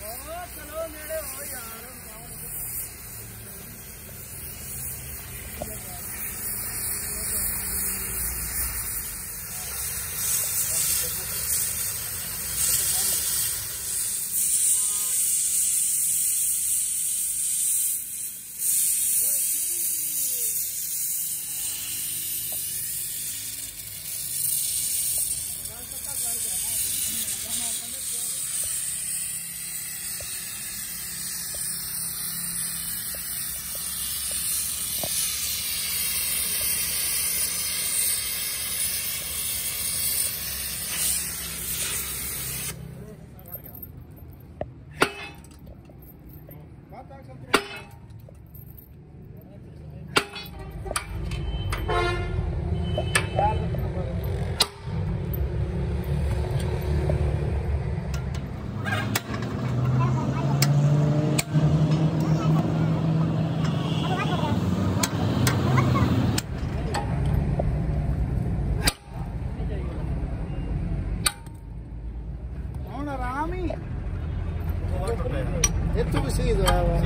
Esto que sí,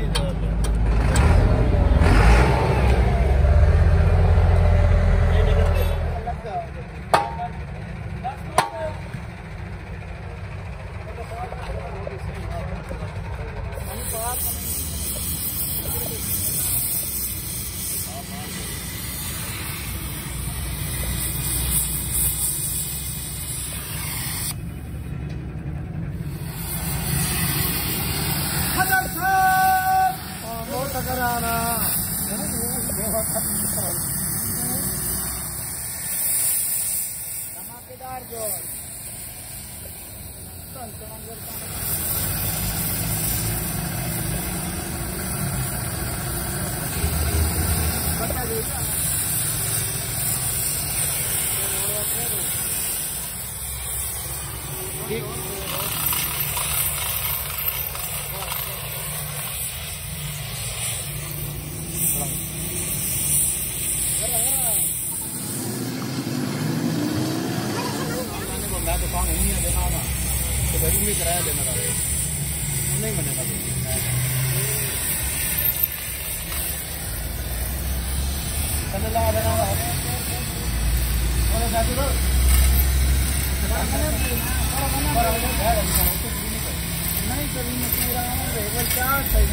धमाकेदार जोर दुकान नहीं है देखा ना तो बेडरूम भी किराया देना था नहीं बनेगा चल ला देना और जाती हो नहीं कभी मैं पूरा रेगुलर क्या सही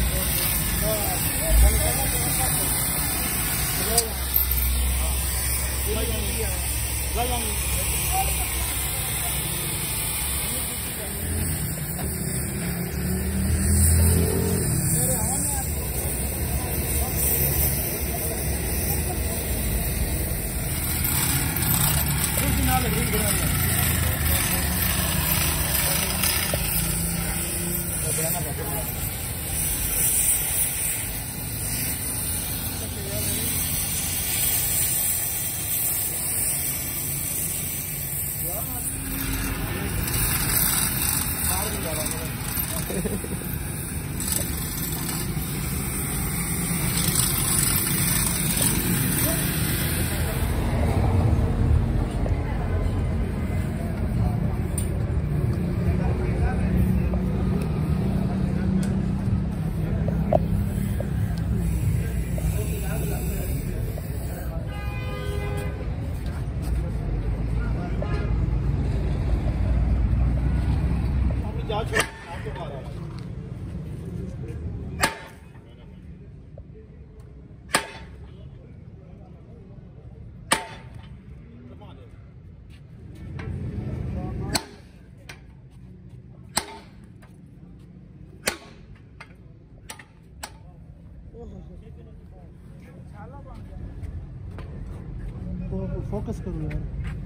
फोकस करो यार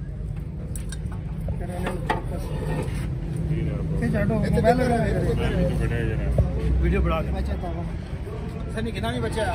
मोबाइल वीडियो बड़ा बच्चा था सनी कितना नहीं बच्चा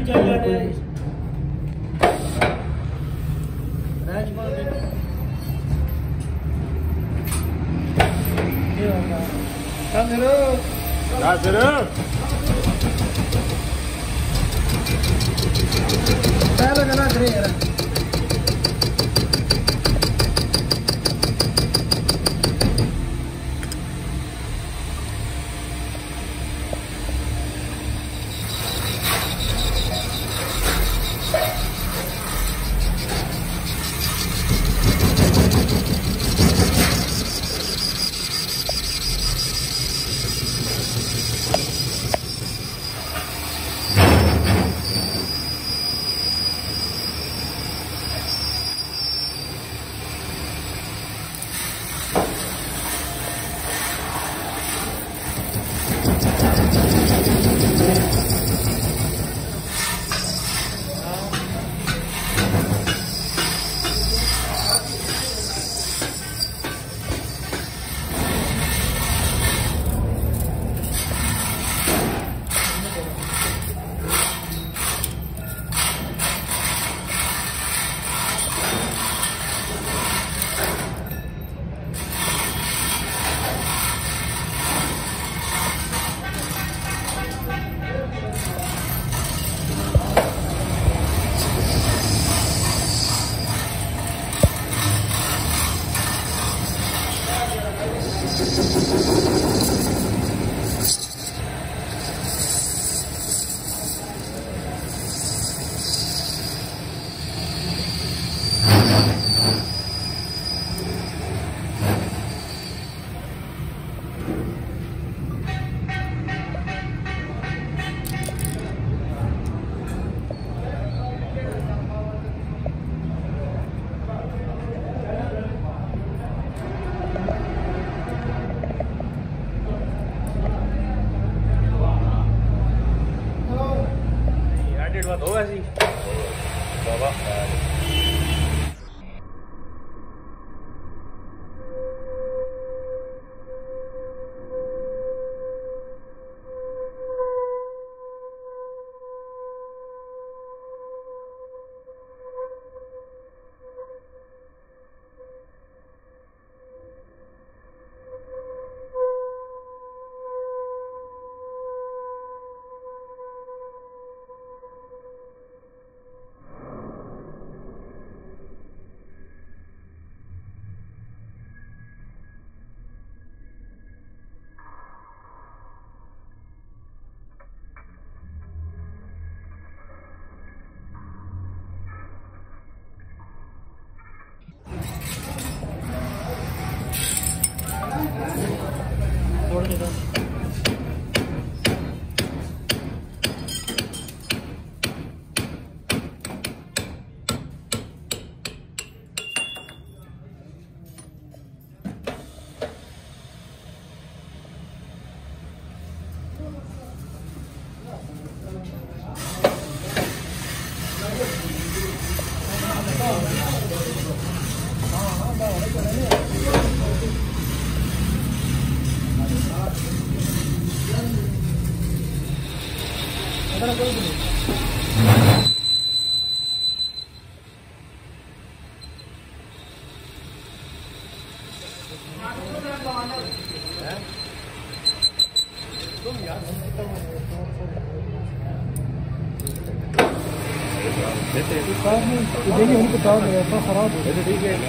देखिए उनको तार ऐसा खराब हो गया। ठीक है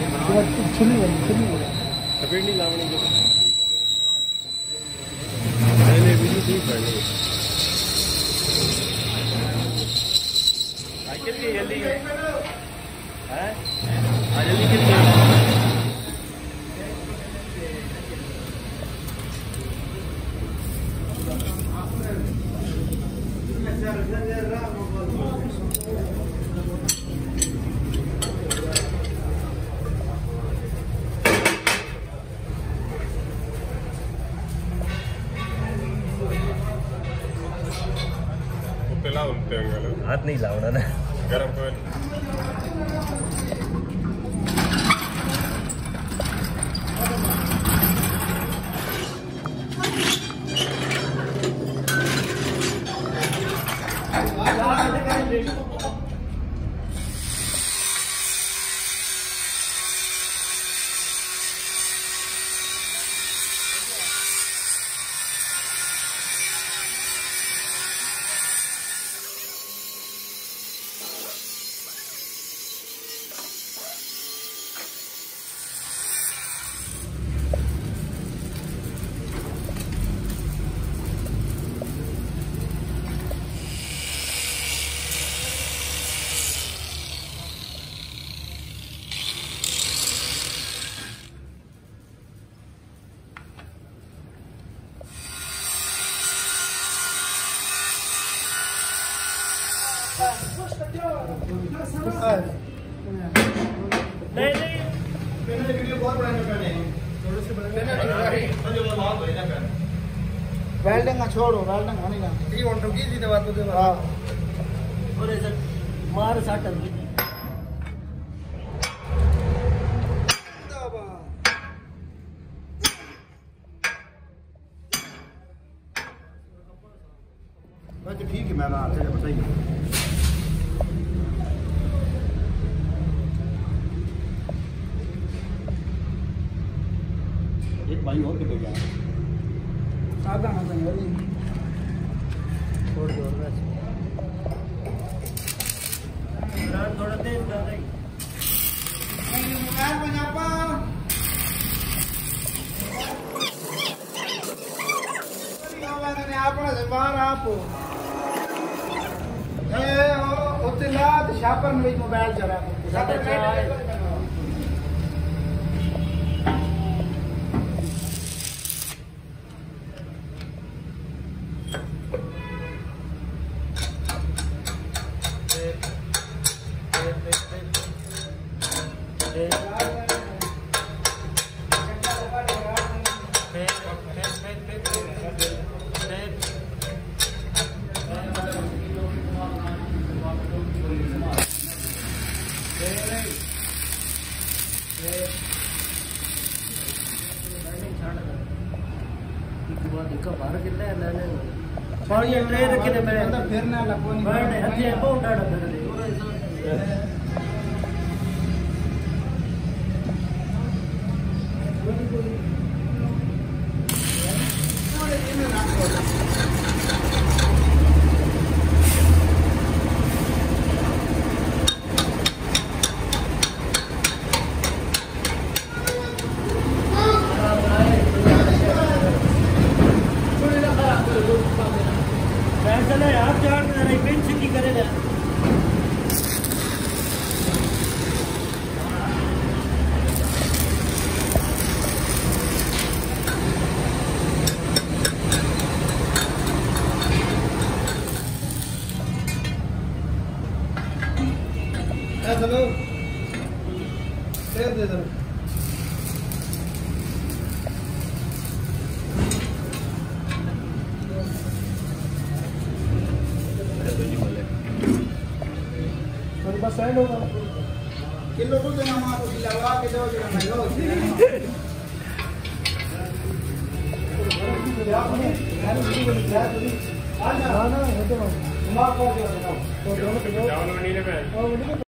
सफेद नहीं लावनी पहले भी ठीक पहले कितनी जल्दी है जल्दी कितनी हाथ नहीं लावना ना गरम कर वेल्डिंग छोड़ो वेल्डिंग होनी ना ये ऑन टू की दी बात तो हां और ऐसा मार साटन बस ठीक है मैं आपसे बताइए एक भाई और किधर गया आगा ना चाहिए छोड़ दो बस थोड़ा तेज कर दे नहीं मोबाइल बना पा ने आपने से बाहर आप ए ओते लात शापर में मोबाइल चला पानी ट्रे रखे थे मैं अंदर फिर ना लगवानी बैठ हथे बहुत डाड़ा कर दे चलो दे दो बस साइड होगा किलो को देना मारो लगा के दो जरा मैं लो ना ना है तो मार कर दो तो दोनों पे जाओ नहीं ले